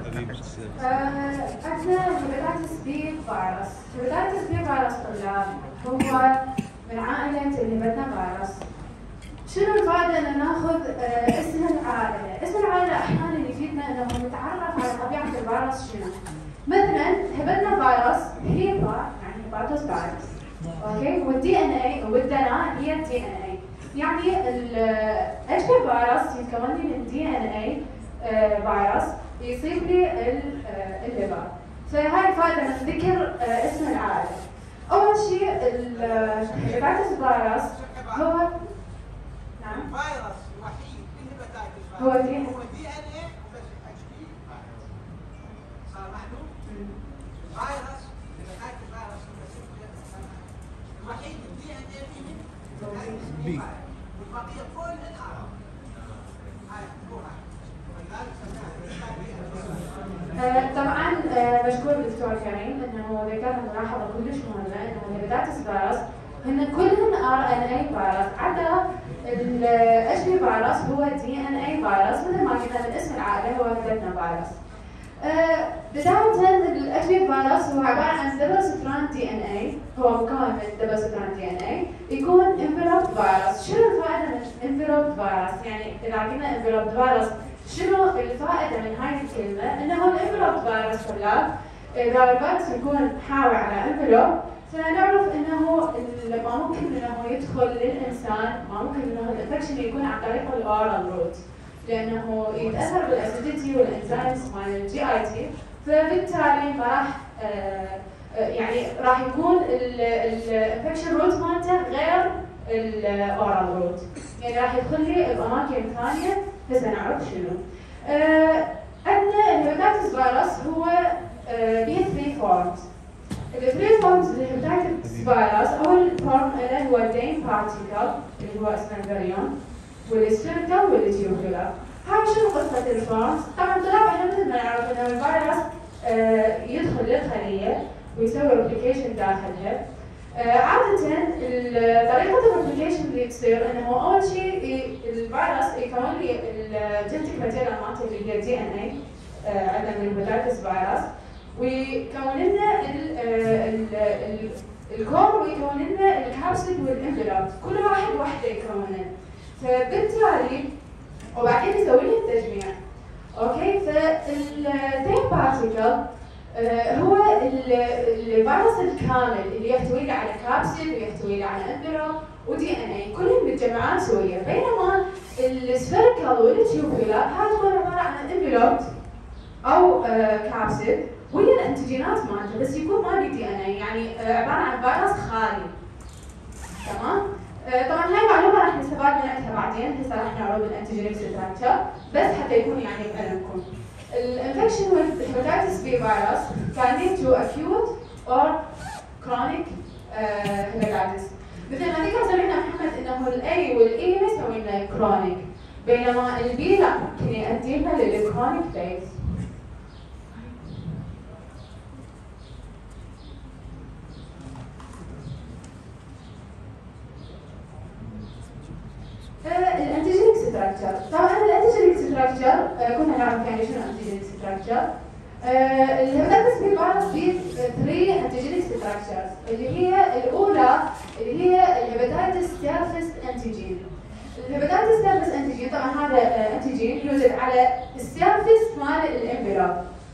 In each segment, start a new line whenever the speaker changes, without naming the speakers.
عندنا هيباتيتس بي فيروس. هيباتيتس بي فيروس طلاب هو من عائلة الهبتنا فيروس. شنو الفائدة ان ناخذ اسم العائلة؟ اسم العائلة احيانا يفيدنا انه نتعرف على طبيعة الفيروس شنو. مثلا هبتنا فيروس هيبا يعني هيباتوس فيروس. اوكي؟ والدي ان اي والدنا هي الدي ان اي. يعني ال فيروس يتكون لي من دي ان اي فيروس يصيب لي الليفر. فهاي الفائدة من ذكر اسم العائلة. أول شيء الهيباتيتس فيروس هو نعم
الفيروس الوحيد في الهيباتيتس
هو دي
ان اي بس اتش بي صار معلوم الفيروس الهيباتيتس فيروس الوحيد الدي ان اي فيه والبقيه كلها
طبعا مشكور الدكتور كريم انه ذكر ملاحظه كلش مهمه انه الهيباتيتس فيروس هن كلهن ار ان اي فيروس عدا الاتش بي فيروس هو دي ان اي فيروس مثل ما قلنا من اسم العائله هو هبتنا فيروس. بدايه الاتش بي فيروس هو عباره عن دبل ستراند دي ان اي هو مكون من دبل ستراند دي ان اي يكون انفلوبد فيروس. شنو الفائده من انفلوبد فيروس؟ يعني اذا قلنا انفلوبد فيروس شنو الفائده من هاي الكلمه؟ انه الانفلوب فيروس طلاب اذا الفيروس يكون حاوي على انفلوب فنعرف انه ما ممكن انه يدخل للانسان، ما ممكن انه الانفكشن يكون عن طريق الاورال روت لانه يتاثر بالاسيديتي والانزيمز مال الجي اي تي، فبالتالي ما راح يعني راح يكون الانفكشن روت مالته غير الاورال روت، يعني راح يدخل لي باماكن ثانيه هسه نعرف شنو. عندنا الهيباتيتس فيروس هو به 3 فورمز. ال3 فورمز للهيباتيتس فيروس اول فورم له هو الدين بارتيكل اللي هو اسمه الفيريون والسفيريكال والتيوبولار. هاي شنو قصه الفورمز؟ طبعا طلاب احنا مثل ما نعرف ان الفيروس يدخل للخليه ويسوي ريبليكيشن داخلها. عادة طريقة الريبليكيشن اللي تصير انه اول شيء الفيروس يكون لي الجينيتيك ماتيريال مالته اللي هي دي ان اي عندنا من الهيباتيتس فيروس ويكون لنا الكور ويكون لنا الكابسيد والانفلوب، كل واحد وحده يكونه. فبالتالي وبعدين يسوي لي التجميع. اوكي فالثين بارتيكل هو الفيروس الكامل اللي يحتوي لي على كابسيد ويحتوي لي على انفلوب ودي ان اي كلهم متجمعات سويه، بينما السفيريكال والتيوبولار هاي تكون عباره عن انفلوب او كابسيد وهي الانتيجينات مالته بس يكون ما بي دي ان اي، يعني عباره عن فيروس خالي. تمام؟ طبعا هاي المعلومه راح نستفاد منها بعدين، هسه راح نعرض الانتيجينيك ستراكشر بس حتى يكون يعني بعلمكم. الانفكشن with hepatitis B virus can lead to acute or chronic hepatitis. مثل ما ذكر زميلنا محمد انه الاي والاي ما يسوي لنا كرونيك، بينما البي لا ممكن يؤدي لنا للكرونيك فيز. الانتيجينيك ستراكشر، طبعا الانتيجينيك ستراكشر كنا نعرف يعني شنو انتيجينيك ستراكشر. الهيباتيتس بي فيروس فيه 3 انتيجينيك ستراكشرز اللي هي الاولى اللي هي الهيباتيتس سيرفيس انتيجين. الهيباتيتس سيرفيس انتيجين طبعا هذا انتيجين يوجد على السيرفيس مال الانفلوب.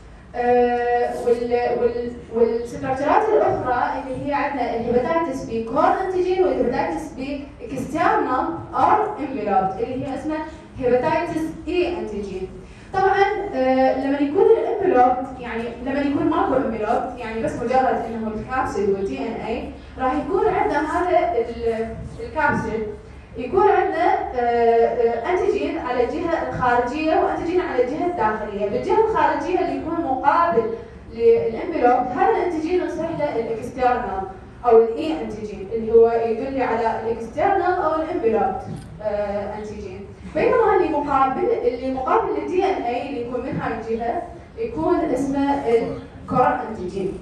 والستراكشرات الاخرى اللي هي عندنا الهيباتيتس بي كور انتيجين والهيباتيتس بي اكسترنال اور انفلوب اللي هي اسمها هيباتيتس اي انتيجين. طبعا لما يكون الانفلوب يعني لما يكون ماكو انفلوب يعني بس مجرد انه الكابسيد والدي ان اي راح يكون عندنا هذا الكابسيد يكون عندنا انتيجين على الجهه الخارجيه وانتيجين على الجهه الداخليه. بالجهه الخارجيه اللي يكون مقابل للانفلوب هذا الانتيجين نصيح له الاكسترنال او الاي انتيجين اللي هو يدل على الاكسترنال او الانفلوب انتيجين. بينما اللي مقابل للدي ان اي اللي يكون من هاي الجهه يكون اسمه الكور انتيجين.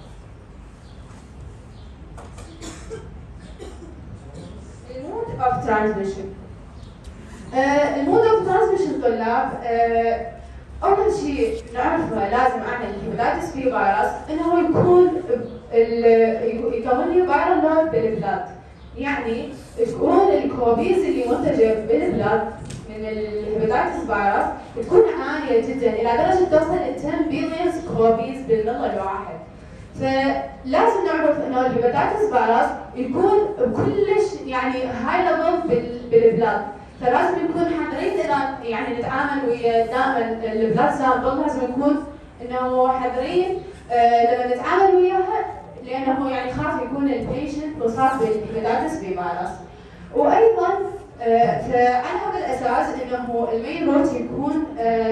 المود اوف ترانسميشن. المود اوف ترانسميشن طلاب اول شيء نعرفه لازم عن الهيباتيتس بي فيروس انه يكون يكون لي فيرال لود بالبلاد، يعني تكون الكوبيز اللي منتجه بالبلاد من الهيباتيتس فيروس تكون عاليه جدا الى درجه توصل ل 10 بليون كوبيز بالملي الواحد. فلازم نعرف انه الهيباتيتس فيروس يكون كلش يعني هاي ليفل بالبلاد، فلازم نكون حذرين إذا يعني نتعامل ويا دائما البلاد سامبل، لازم نكون انه حذرين لما نتعامل وياها، لانه يعني خاف يكون البيشنت مصاب بالهيباتيتس بي فيروس. وايضا فعلى هذا الاساس انه المين روت يكون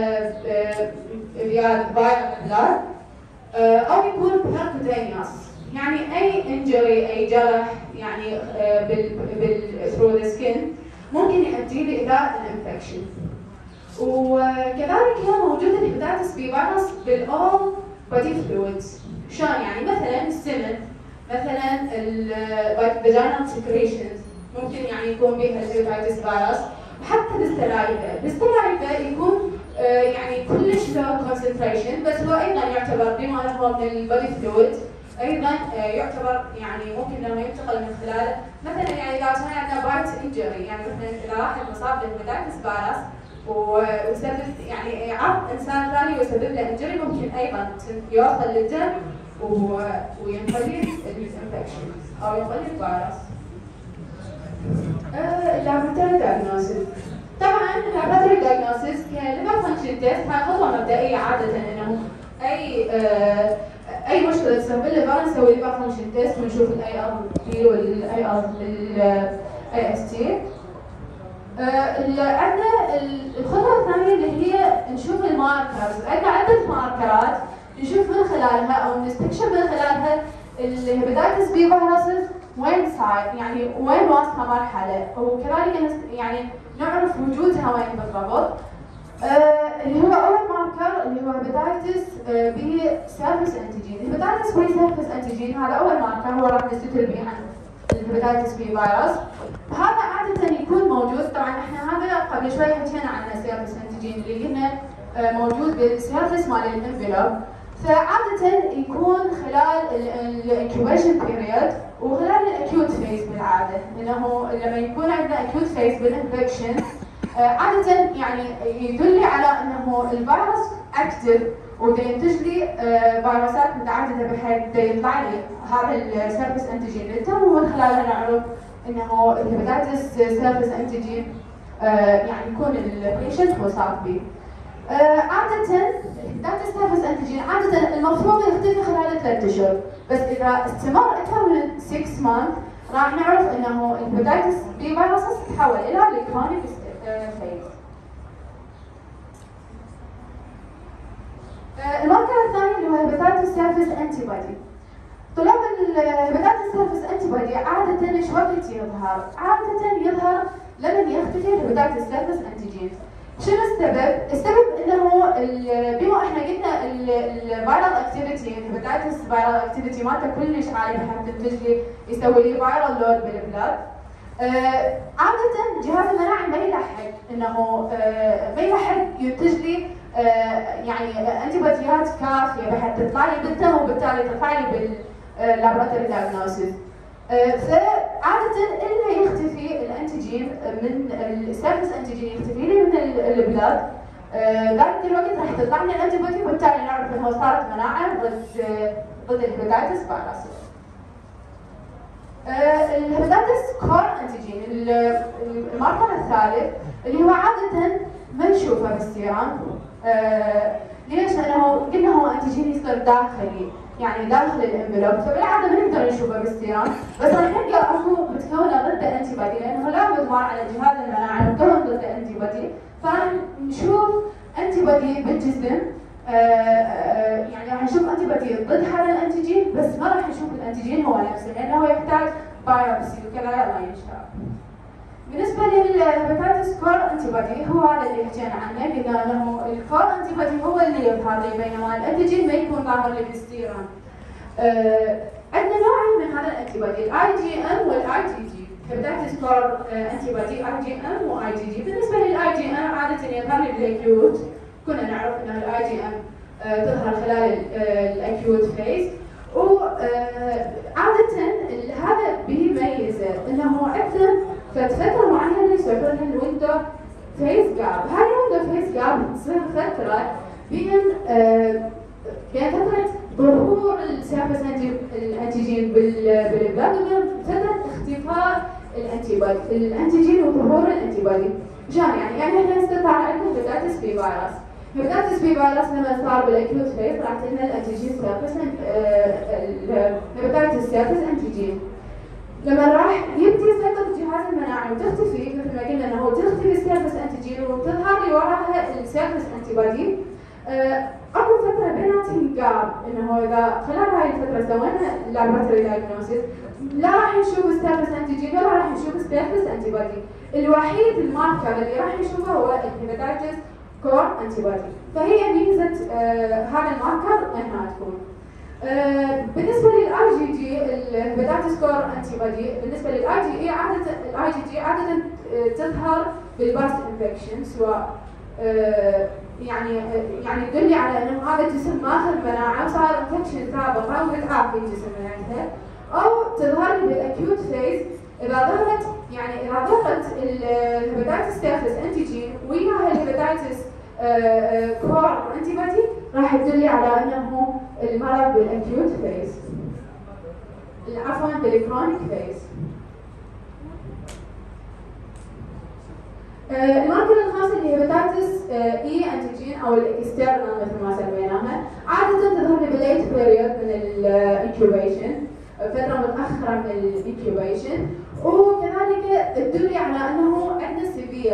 فيا فيروس بلاد او يكون بيركوتينيوس، يعني اي انجري اي جرح يعني through the skin ممكن يؤدي لإثارة الانفكشن. وكذلك هي موجود الهيباتيتس بي فيروس بالأول بودي فلويدز. شلون يعني؟ مثلا السمن، مثلا الفاجينال سكريشنز ممكن يعني يكون بها الهيباتيتس فيروس، وحتى بالسلايفة يكون يعني كلش له كونسنتريشن، بس هو ايضا يعتبر بما انه هو من البودي فلويد ايضا يعتبر يعني ممكن انه ينتقل من خلاله، مثلا يعني اذا كان عندنا بايت انجري، يعني مثلا اذا واحد مصاب بالهيباتيتس فيروس وسبب يعني عض انسان ثاني ويسبب له انجري، ممكن ايضا يوصل للدم وينقل الانفكشن او ينقل الفيروس. اللابوراتوري دايجنوستس. طبعا اللابوراتوري دايجنوستس كليفر فانكشن تيست هاي خطوه مبدئيه عاده انه اي مشكله تصير بالليفر نسوي ليفر فانكشن تيست ونشوف الاي ار بي والاي ار الاي اس تي. عندنا الخطوه الثانيه اللي هي نشوف الماركرز، عندنا عده ماركرات نشوف من خلالها او نستكشف من خلالها الهيباتيتس بي فيروسز وين صار، يعني وين واصله مرحله، وكذلك يعني نعرف وجودها وين بالضبط. اللي هو اول ماركر اللي هو هيباتيتس بي سيرفيس انتيجين. الهيباتيتس بي سيرفيس انتيجين هذا اول ماركر هو راح نستدل به عن الهيباتيتس بي فيروس، وهذا عاده يكون موجود. طبعا احنا هذا قبل شوي حكينا عنه سيرفيس انتيجين اللي قلنا موجود بالسيرفيس مال الانفلوب، فعاده يكون خلال الانكيوبيشن بيريود وخلال الاكيوت فيز بالعاده، لانه لما يكون عندنا اكيوت فيز بالانفكشن عادة يعني يدل على انه الفيروس اكتف وينتج لي فيروسات متعدده بحيث يطلع لي هذا السيرفيس انتيجين للدم، ومن خلالها نعرف انه الهيباتيتس سيرفيس انتيجين يعني يكون البيشنت مصاب به. عادة الهيباتيتس سيرفيس انتيجين عادة المفروض يختفي خلال 3 اشهر، بس اذا استمر اكثر من 6 مانث راح نعرف انه الهيباتيتس بي فيروس تتحول الى الكرونيك فيز. الماركر الثاني اللي هو هيباتيتس سيرفيس انتي بودي. طلاب الهيباتيتس سيرفيس انتي بودي عادة ايش وقت يظهر؟ عادة يظهر لما يختفي الهيباتيتس سيرفيس انتيجين. شنو السبب؟ السبب انه بما احنا قلنا الفيرال اكتيفيتي، الهيباتيتس فيرال اكتيفيتي مالته كلش عالي بحيث تنتج لي يسوي لي فيرال لود بالبلاد. عادة جهاز المناعي ما يلحق انه ما يلحق ينتج لي يعني انتيبيوتيات كافيه بحيث تطلع لي بالدم وبالتالي تطلع لي باللابوراتوري دايجنوستس. فعادة الا يختفي الانتيجين من السيرفيس انتيجين، يختفي لي من البلاد، ذلك الوقت راح تطلع لي الانتيبيوتي وبالتالي نعرف انه صارت مناعه ضد الهيباتيتس فيروس. الهيباتيتس كور انتيجين الماركر الثالث اللي هو عادة ما نشوفه بالسيران. ليش؟ لانه قلنا هو انتيجين يصير داخلي، يعني داخل الانفلوب، فبالعاده ما نقدر نشوفه بالسيران، بس راح نلقى اكو متكونه ضده انتي بودي، لانه لا مضمار على جهاز المناعه مكون ضده انتي بودي، فراح نشوف انتي بودي بالجسم. يعني راح نشوف انتي بودي ضد هذا الانتيجين، بس ما راح نشوف الانتيجين هو نفسه، لانه يحتاج بايوبسي وكذا الله ينشاء. بالنسبه للهيباتيتس كور انتي بودي هو هذا اللي حكينا عنه، قلنا انه الكور انتي بودي هو اللي يظهر لي بينما الانتيجين ما يكون ظاهر لي بالسيرم. عندنا نوعين من هذا الانتي بودي، الاي جي ام والاي جي جي. هيباتيتس كور انتي بودي اي جي ام واي جي جي. بالنسبه للاي جي ام عاده يظهر لي بالاكيوت كنا نعرف ان الاي جي ام تظهر خلال الاكيوت فيز. وعادة هذا بيميزه انه عندنا فترة معينة يسمى لها الويندو فيز جاب. هاي الويندو فيز جاب تصير فترة بين فترة ظهور السيرفس الانتيجين بالبلاد وبين فترة اختفاء الانتيجين وظهور الانتيبادي. شلون يعني احنا استطاع عندنا هيباتيتس بي فيروس. هيباتيتس بي فيروس لما صار بالاكيوت فيز راح لنا الانتيجين سيرفس هيباتيتس سيرفس انتيجين. لما راح يبدي يسيطر الجهاز المناعي وتختفي مثل ما قلنا انه تختفي السيرفس انتيجين وتظهر لي وراها السيرفس انتيبادي. اكو فتره بيناتهم جاب انه اذا خلال هاي الفتره سوينا لابراتوري دايجنوستس لا راح نشوف السيرفس انتيجين ولا راح نشوف السيرفس انتيبادي. الوحيد الماركر اللي راح نشوفه هو الهيباتيتس كور انتيبادي. فهي ميزه هذا الماركر انها تكون. بالنسبه للاي جي جي الهيباتيتس كور انتيبادي، بالنسبه للاي جي اي عاده الاي جي جي عاده تظهر بالباست انفكشن، سواء يعني تدل على انه هذا الجسم ماخذ مناعه وصار انفكشن سابقه ومتعافي الجسم منها، او تظهر لي بالاكيوت فيز اذا ظهرت الهيباتيتس سيرفس انتيجين وياها الهيباتيتس كور انتيبادي راح تدل على انه المرض بالاكيوت فيز، عفوا بالكرونيك فيز. الماركر الخاص اللي هي هيباتيتس اي انتيجين او الاكسترنال مثل ما سميناها، عاده تظهر لي بالليت بيريود من الانكيوبيشن، فتره متاخره من الانكيوبيشن، وكذلك تدل على انه عندنا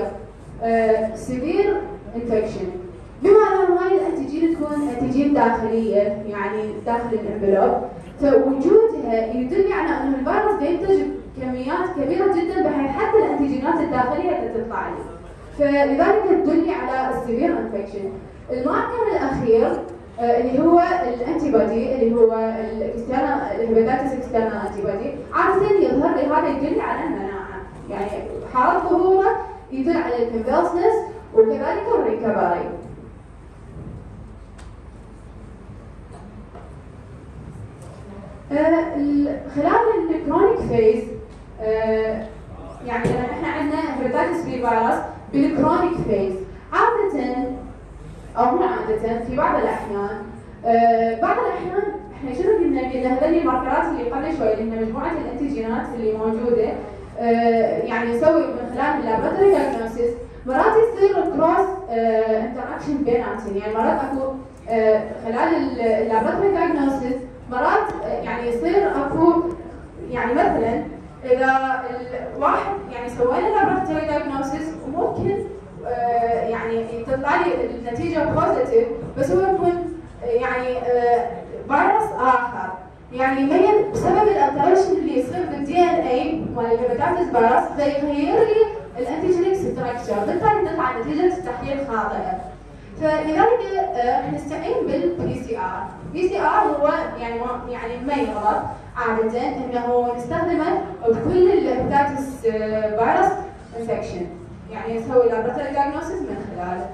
سيفير انفكشن، بما ان هاي الانتيجين تكون انتيجين داخليه يعني داخل الانفلوب، فوجودها يدل على ان الفيروس ينتج كميات كبيره جدا بحيث حتى الانتيجينات الداخليه تطلع لي، فلذلك تدل على السيفير انفكشن. الماركر الاخير اللي هو الانتيبادي اللي هو الهيباتيتس اكسترنال انتيبادي، عاده يظهر لي هذا يدل على المناعه، يعني حال ظهوره يدل على الكونفالسنس وكذلك الريكفري. خلال الكرونيك فيز يعني لما احنا عندنا هيباتيتس بي فيروس بالكرونيك فيز عادة او مو عادة في بعض الاحيان احنا شنو قلنا هذول الماركرات اللي قبل شوي اللي هي مجموعة الانتيجينات اللي موجودة يعني نسوي من خلال اللابراتوري دايجنوستس مرات يصير كروس انتراكشن بيناتهم، يعني مرات اكو خلال اللابراتوري دايجنوستس مرات يعني يصير اكو يعني مثلا اذا الواحد يعني سوينا لابراتوري دايجنوستس وممكن يعني تطلع لي النتيجه بوزيتيف بس هو يكون يعني فيروس اخر، يعني يميز بسبب الالتريشن اللي يصير بالدي ان اي مال الهيباتيتس فيروس فيغير لي الانتيجينيك ستراكشر، بالتالي تطلع نتيجه تحليل خاطئه. فلذلك نستعين بالبي سي ار. بي سي ار هو يعني ميرض عاده انه نستخدمه بكل الهيباتيتس فيروس انفكشن، يعني نسوي لابراتوري دايجنوستس من خلاله،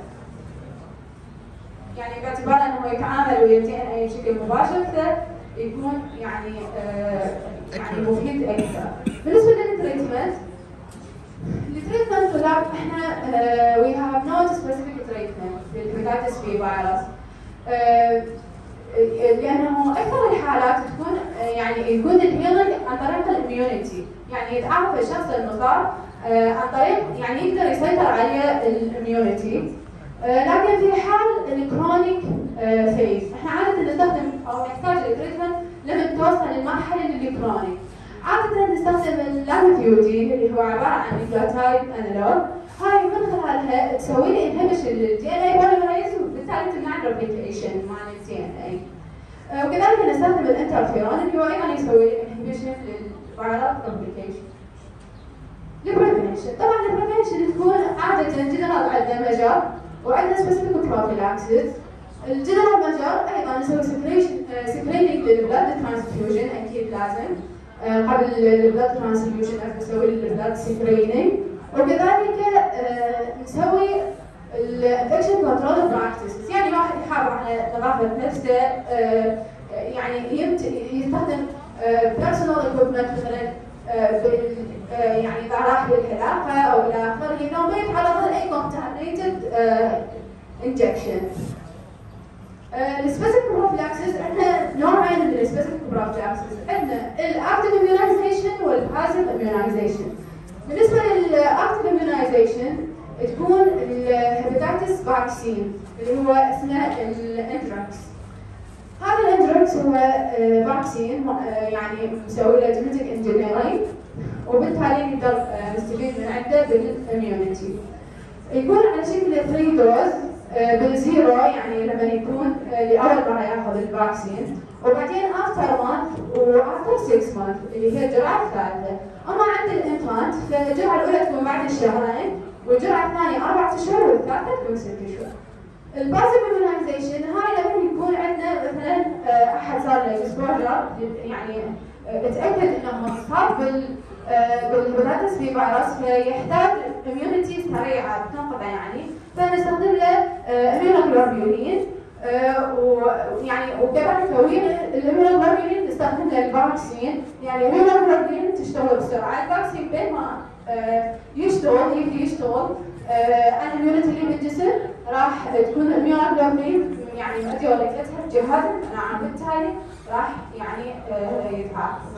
يعني باعتبار انه يتعامل ويا الدي ان اي بشكل مباشر فيكون يعني مفيد اكثر. بالنسبه للتريتمنت طلاب احنا we have no specific treatment للهيباتيتس بي فيروس، لانه اكثر الحالات تكون يعني يكون الهيلينج عن طريق الاميونيتي، يعني يتعافى الشخص المصاب عن طريق يعني يقدر يسيطر عليه الاميونيتي. لكن في حال الكرونيك فيز احنا عاده نستخدم او نحتاج التريتمنت لما توصل للمرحله الكرونيك، عاده نستخدم اللاميثيودين اللي هو عباره عن نيوكليوتايد انالوج، هاي من خلالها تسوي لي انهبيشن للدي ان اي بوليمريز وبالتالي تمنع الريبليكيشن مال الدي ان اي. وكذلك نستخدم الانترفيرون اللي هو ايضا يسوي لي انهبيشن للفيرال ريبليكيشن. البريفنشن طبعا البريفنشن تكون عاده جنرال عندنا مجر وعندنا سبيسيفيك بروفيلاكسيس. الجنرال مجر ايضا نسوي سكريننج للبلاد ترانسفيوجن اكيد لازم قبل البلاد ترانسفيوجن نسوي البلاد سكريننج، وكذلك نسوي الانفكشن كنترول براكتسز، يعني واحد يحافظ على نظافه نفسه، يعني يستخدم بيرسونال اكويبمنت مثلا يعني اذا راح للحلاقه او الى اخره، انه ما يتعرض لاي كونتامينيتد انجكشن. السبيسيفيك بروفلاكسس عندنا نوعين من السبيسيفيك بروفلاكسس، عندنا الاكتيف اميونايزيشن والباسيف اميونايزيشن. بالنسبه للاكتيف اميونايزيشن تكون الهيباتيتس فاكسين اللي هو اسمه الاندراكس. هذا الاندراكس هو فاكسين يعني مسوي له جينيتك انجينيرنج، وبالتالي نقدر نستفيد من عنده بالاميونيتي. يكون على شكل 3 دوز بالزيرو، يعني لما يكون لاول مره ياخذ الفاكسين، وبعدين افتر مانث وافتر 6 مانث اللي هي الجرعه الثالثه. اما عند الامبلانت فالجرعه الاولى تكون بعد الشهرين، والجرعه الثانيه 4 اشهر، والثالثه تكون 6 اشهر. الباسيف اميونايزيشن هاي لما يكون عندنا مثلا احد صار له اكسبوجر، يعني اتاكد انه مصاب بالهيباتيتس في فيروس، فيحتاج اميونيتي سريعه بتنقطع يعني، فنستخدم له اميونوجلوبولين، ويعني وكذلك تكوين الاميونوجلوبولين نستخدم له الفاكسين، يعني الاميونوجلوبولين تشتغل بسرعه، الفاكسين بين ما يبدي يشتغل على الاميونيتي اللي بالجسم راح تكون الاميونوجلوبولين يعني مديولتها جهاز المناعه، بالتالي راح يعني يتعافى.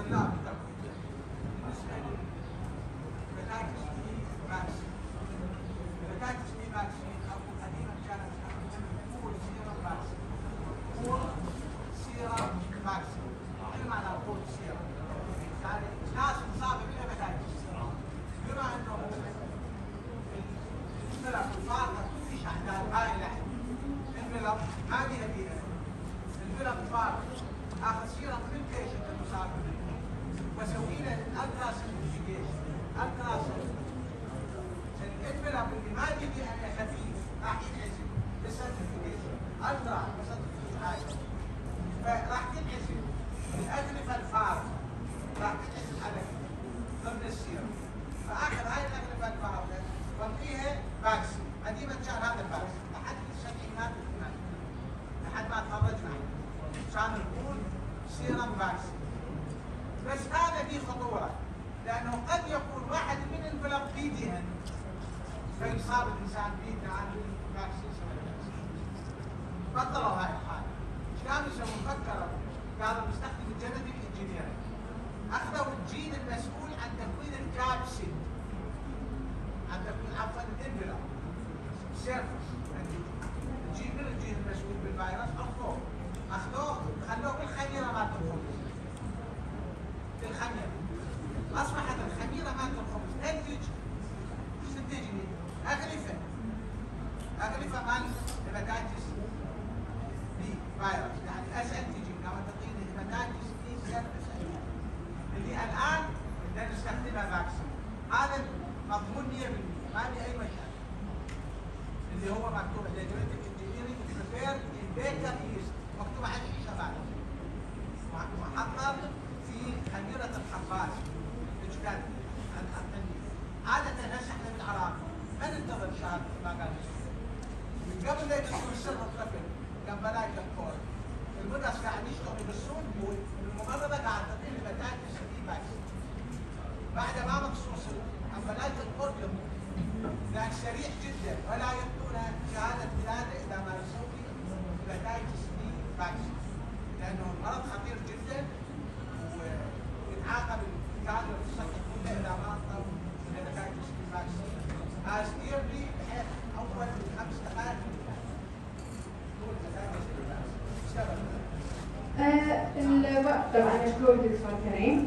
طبعا مشكور دكتور كريم.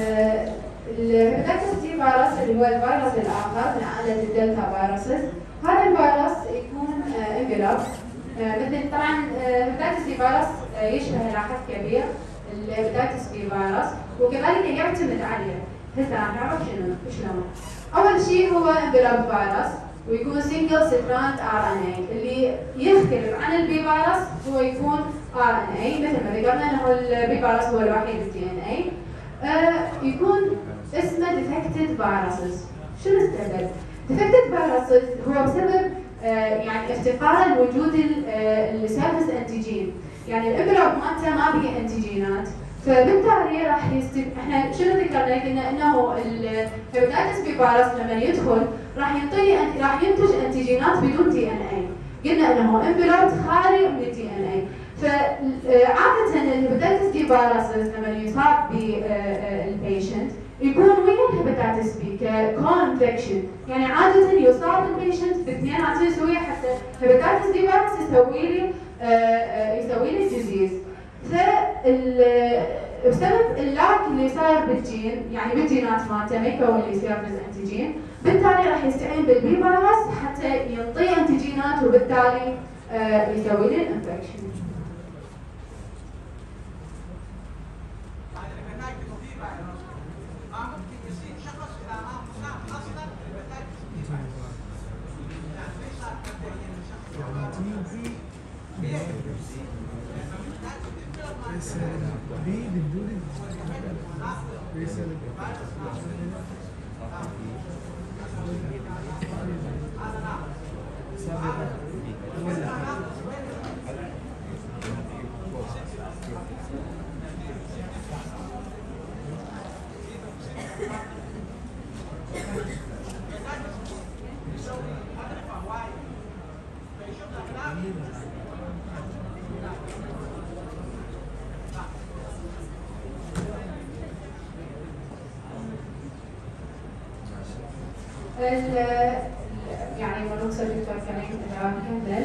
الهيباتيتس سي فيروس اللي هو الفيروس الاخر من عائله الدلتا فيروسز، هذا الفيروس يكون انفلوب مثل طبعا الهيباتيتس سي فيروس يشبه الى حد كبير الهيباتيتس بي فيروس، وكذلك يعتمد عليه. هسه راح نعرف شلون. اول شيء هو انفلوب فيروس، ويكون سنجل ستراند ار ان اي، اللي يختلف عن البي فيروس هو يكون ار ان اي، مثل ما ذكرنا انه البي فيروس هو الوحيد الدي ان اي. يكون اسمه ديفكتد فيروسز. شنو السبب؟ ديفكتد فيروسز هو بسبب يعني افتقارا لوجود السيرفس انتيجين، يعني الانفلوب مالته ما بيه انتيجينات، فبالتالي احنا شنو ذكرنا؟ قلنا انه الهيباتيتس بي فيروس لما يدخل راح ينتج انتيجينات بدون دي ان اي، قلنا انه انفلوب خالي من الدي ان اي. فعادة الهيباتيتس بي فيروسز لما يصاب بالبيشنت يكون ويا الهيباتيتس بي ككون انفكشن، يعني عادة يصاب البيشنت باثنيناتهم يسوي حتى هيباتيتس بي فيروس يسوي لي ديزيز. بسبب اللاك اللي صاير بالجين، يعني بالجينات مالته ما يكون لي سيرفس انتيجين، بالتالي راح يستعين بالبي فيروس حتى ينطي انتيجينات وبالتالي يسوي لي الانفكشن. يعني ونقصد دكتور كريم نكمل.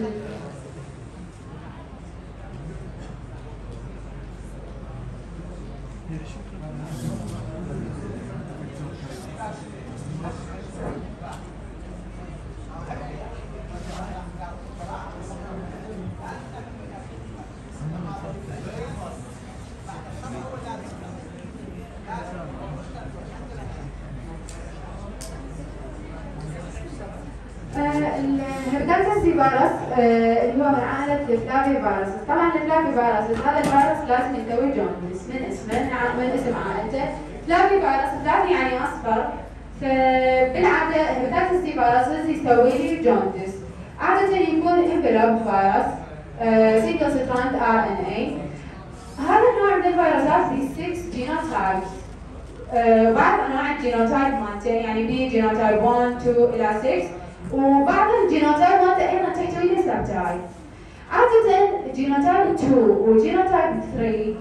الهيباتيتس بي فيروس اللي هو من عائلة الفلافي فيروس. طبعا الفلافي فيروس هذا الفيروس لازم يسوي جوندس من اسم عائلته. فلافي فيروس، فلافي يعني اصفر، فبالعادة الهيباتيتس بي فيروس يسوي لي جوندس. عادة يكون انفلوب فيروس سينجل ستراند ار ان اي. هذا النوع من الفيروسات في 6 جينوتايبس. بعض انواع الجينوتايب مالته يعني بي جينوتايب 1 2 الى 6، وبعض الجينوتايب مالته ايضا تحتوي لي سبتايب. عادة جينوتايب 2 وجينوتايب 3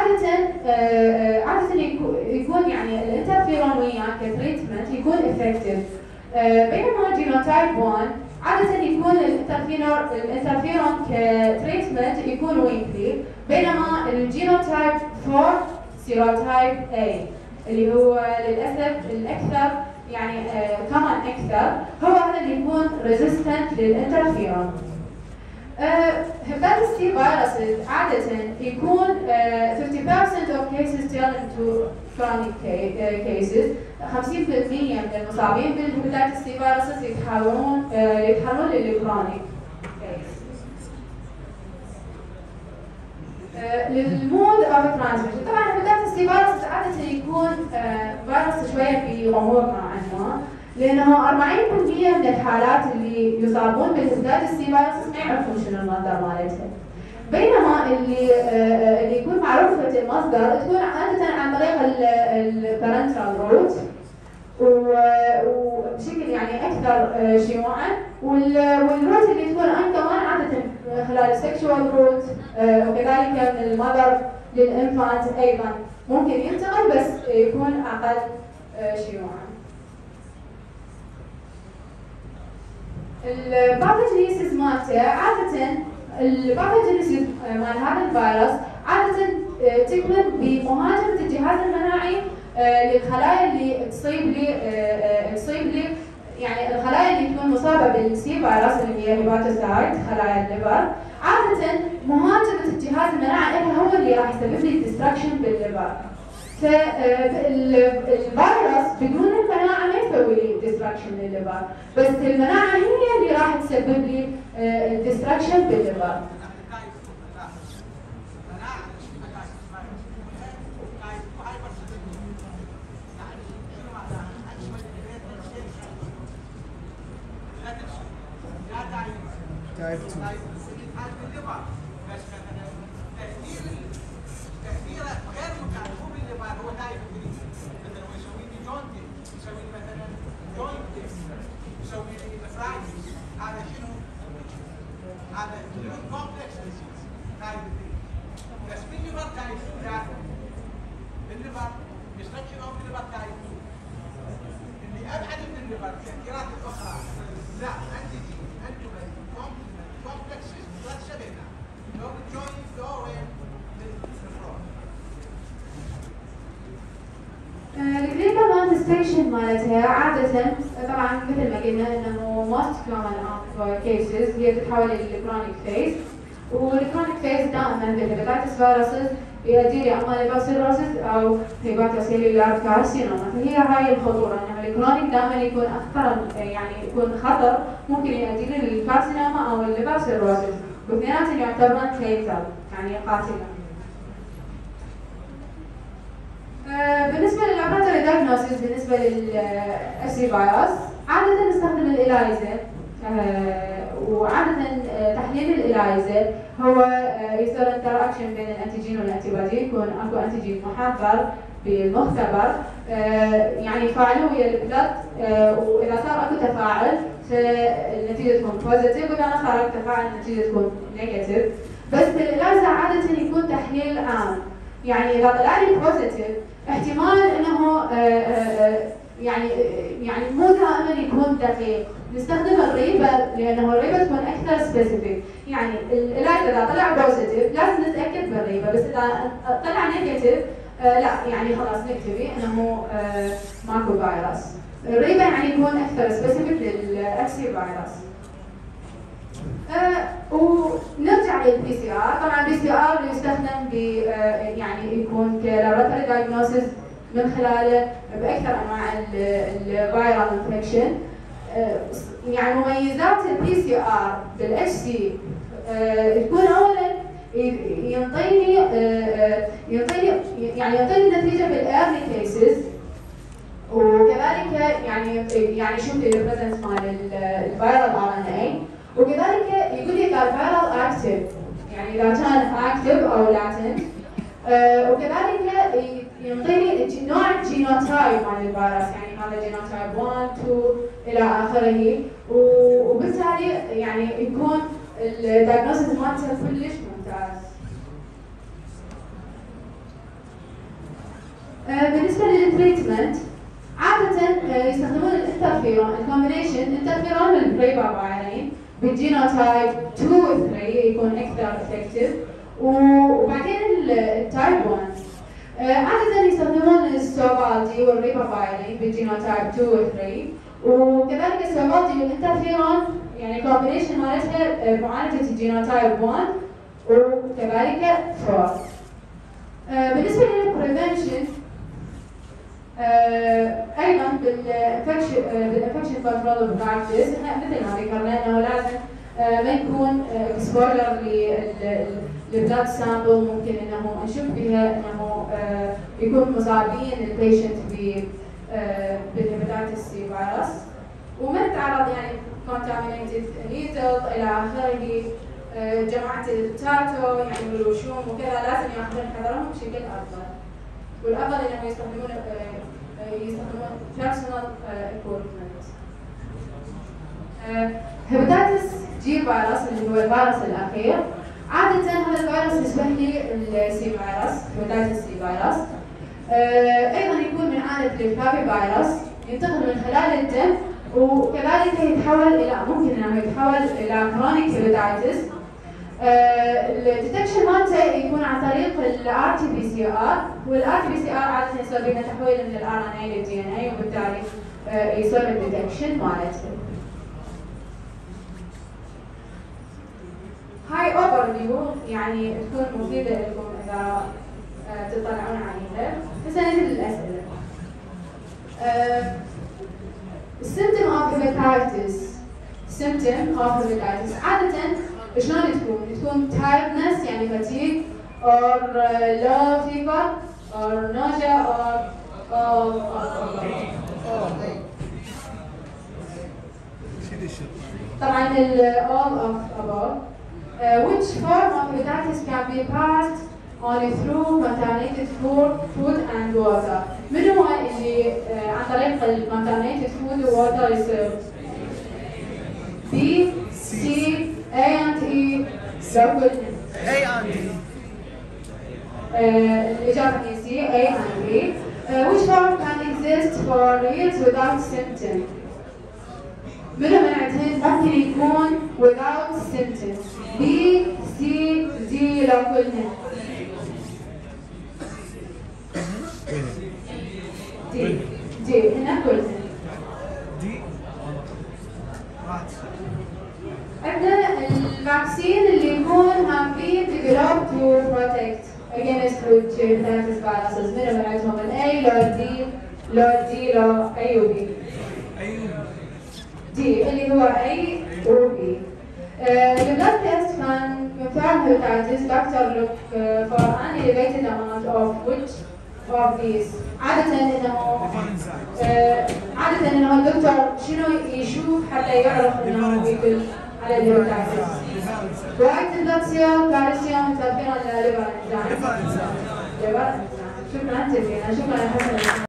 عادة يكون يعني الانترفيرون وياه كتريتمنت يكون افكتيف، بينما جينوتايب 1 عادة يكون الانترفيرون كتريتمنت يكون ويكلي، بينما الجينوتايب 4 سيروتايب A اللي هو للاسف الاكثر يعني كمان اكثر هو هذا اللي يكون ريزيستنت للانترفيرون. Hepatitis C viruses عادة يكون 50% of cases turn into chronic cases. 50% من المصابين بالهيباتيتس C viruses يتحولون للكرونيك كيس. للمود اوف ترانسميشن، طبعا الهيباتيتس C viruses عادة يكون فيروس شوية في غموض نوعا ما، لانه 40% من الحالات اللي يصابون بالهيباتيتس C viruses ما يعرفون شنو المصدر مالتها، بينما اللي يكون معروفة المصدر تكون عادة عن طريق البارنترال روت وبشكل يعني اكثر شيوعا، والروت اللي تكون كمان عادة خلال السكشوال روت، وكذلك من المذر للانفانت ايضا ممكن ينتقل بس يكون اقل شيوعا. الباثوجينيسيس مالته عادة الباثوجينيسيس مال هذا الفيروس عادة تكمن بمهاجمة الجهاز المناعي للخلايا اللي تصيب لي يعني الخلايا اللي تكون مصابة بالسي فيروس اللي هي هيباتوسايت خلايا الليفر. عادة مهاجمة الجهاز المناعي هو اللي راح يسبب لي ديستركشن بالليفر. فالفيروس بدون المناعة ما يسوي لي ديستركشن للليفر، بس المناعة هي اللي راح تسبب لي ديستركشن بالليفر.
يا تايب
تايب 2
هذا بالليفر بس مثلا تأثيره غير مكان مو بالليفر هو تايب 3 مثلا هو يسوي لي جوندي يسوي لي مثلا جوينت يسوي لي نفرايتس هذا شنو؟ هذا كومبلكس ديزيز تايب 3 بس بالليفر تايب 2 لا بالليفر ديستركشن اوف الليفر تايب 2 اللي ابعد من الليفر التأثيرات الاخرى لا انتيجي انتومين كومبلكس لا تشبهنا لو بالجوينت لو وين
الكلينيكال مانيفستيشن مالتها عادة طبعا مثل ما قلنا انه most common of cases هي تتحول الى chronic phase والchronic phase دائما بالهيباتيتس فيروسز يؤدي لي اما ليبوسيروسيس او هيباتوسيلولار كارسينوما فهي هاي الخطوره انه الكرونيك دائما يكون اخطر يعني يكون خطر ممكن يؤدي لي للكارسينوما او الليبوسيروسيس واثنيناتهم يعتبرون فيتال يعني قاتله. بالنسبه لللابراتوري دايجنوستس بالنسبه للأسي فيروس عاده نستخدم الإلايزا وعاده تحليل الإلايزا هو يصير انتراكشن بين الانتيجين والانتيبودي يكون اكو انتيجين محضر بالمختبر يعني يفاعلوا ويا البلد واذا صار اكو تفاعل فالنتيجه تكون بوزيتيف واذا ما صار اكو تفاعل النتيجه تكون نيجاتيف بس بالإلايزا عاده يكون تحليل عام يعني اذا طلع لي بوزيتيف احتمال انه يعني مو دائما يكون دقيق نستخدم الريبه لانه الريبه تكون اكثر سبيسيفيك يعني الإلايزا اذا طلع بوزيتيف لازم نتاكد بالريبه بس اذا طلع نيجاتيف لا يعني خلاص نكتفي انه ماكو فيروس الريبه يعني يكون اكثر سبيسيفيك للأكسي فيروس. ونرجع للبي سي ار طبعا البي سي ار يستخدم ب يعني يكون كلابراتوري دايجنوستس من خلاله باكثر انواع الفيرال انفكشن يعني مميزات البي سي ار بالاتش سي تكون اولا يعطيني نتيجه بالايرلي كيسز وكذلك يعني شوف لي البريزنس مال الفيرال ار ان اي وكذلك يقول لي اذا الفيرال اكتف يعني اذا كان اكتف او لاتنت وكذلك يعطيني نوع الجينوتايب مال الفيروس يعني هذا جينوتايب 1 2 الى اخره وبالتالي يعني يكون الدايجنوستس مالته كلش ممتاز. بالنسبه للتريتمنت عاده يستخدمون الانترفيرون الكومبينيشن انترفيرون والبريبافايرين بالجينوتايب 2 و 3 يكون اكثر افكتيف وبعدين التايب 1 عاده يستخدمون السوفالدي والريبافايرين بالجينوتايب 2 و 3 وكذلك السوفالدي والانترفيرون يعني كومبينيشن مالتها معالجه الجينوتايب 1 وكذلك 4. بالنسبه للبريفنشن ايضا بالانفكشن كنترول براكتس احنا مثل ما ذكرنا انه لازم ما يكون اكسبوجر للبلاد سامبل ممكن انه نشوف بها انه يكون مصابين البيشنت بالهيباتيتس سي فيروس وما نتعرض يعني contaminated needle الى اخره. جماعه التاتو يعني والوشوم وكذا لازم ياخذون حذرهم بشكل افضل والافضل انهم يستخدمون personal equipment. هيباتيتس جي فيروس اللي هو الفيروس الاخير عاده هذا الفيروس يشبه لي السي فيروس هيباتيتس سي فيروس ايضا يكون من عائله الفابي فيروس ينتقل من خلال الدم وكذلك يتحول الى ممكن انه يتحول الى كرونيك هيباتيتس. الديتكشن مالته يكون عن طريق الار تي بي سي ار والار تي بي سي ار عاده يصير بها تحويل من الار ان اي للدي ان اي وبالتالي يصير الديتكشن مالته. هاي اوفر فيو يعني تكون مفيده لكم اذا تطلعون عليها. هسه نجي للاسئله. symptom of hepatitis symptom of hepatitis عاده شلون تكون tiredness يعني fatigue or low fever or nausea or طبعا all of above. Which form of hepatitis can be passed only through contaminated food and water. من هو اللي عن طريق ال contaminated food و water يصير؟ B, C, A and E. لو قلنا
A and E.
الإجابة هي C, A and E. Which form can exist for years without symptoms? منهم من عندهن ممكن يكون without symptoms. B, C, D. لو قلنا دي هنا كلها
دي
عندنا الفاكسين اللي يكون have been developed to protect against which hepatitis viruses. منهم عندهم ال A لو D لو D لو A و B. D اللي هو A و B. The blood test can confirm hepatitis. Doctor look for an elevated amount of which of these. عادة انه الدكتور شنو يشوف حتى يعرف انه يدل على الهيباتيتس. وايت بلاد سيل، كالسيوم، تذكير الليفر انزيم. شكرا جزيلا، شكرا حسنا.